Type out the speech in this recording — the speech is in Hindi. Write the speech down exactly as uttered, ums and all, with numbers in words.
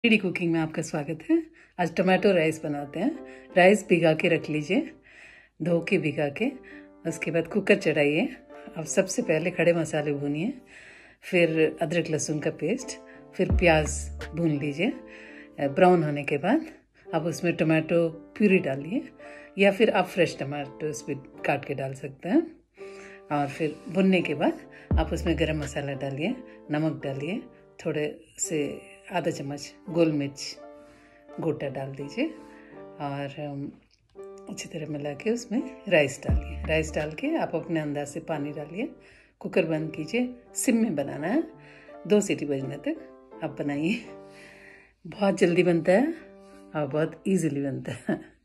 डीडी कुकिंग में आपका स्वागत है। आज टमाटो राइस बनाते हैं। राइस भिगा के रख लीजिए, धो के भिगा के। उसके बाद कुकर चढ़ाइए। अब सबसे पहले खड़े मसाले भूनिए, फिर अदरक लहसुन का पेस्ट, फिर प्याज भून लीजिए। ब्राउन होने के बाद आप उसमें टमाटो प्यूरी डालिए, या फिर आप फ्रेश टमाटो उस पर काट के डाल सकते हैं। और फिर भुनने के बाद आप उसमें गरम मसाला डालिए, नमक डालिए, थोड़े से आधा चम्मच गोल मिर्च गोटा डाल दीजिए और अच्छी तरह मिला के उसमें राइस डालिए। राइस डाल के आप अपने अंदाज से पानी डालिए। कुकर बंद कीजिए, सिम में बनाना है, दो सीटी बजने तक आप बनाइए। बहुत जल्दी बनता है और बहुत इजीली बनता है।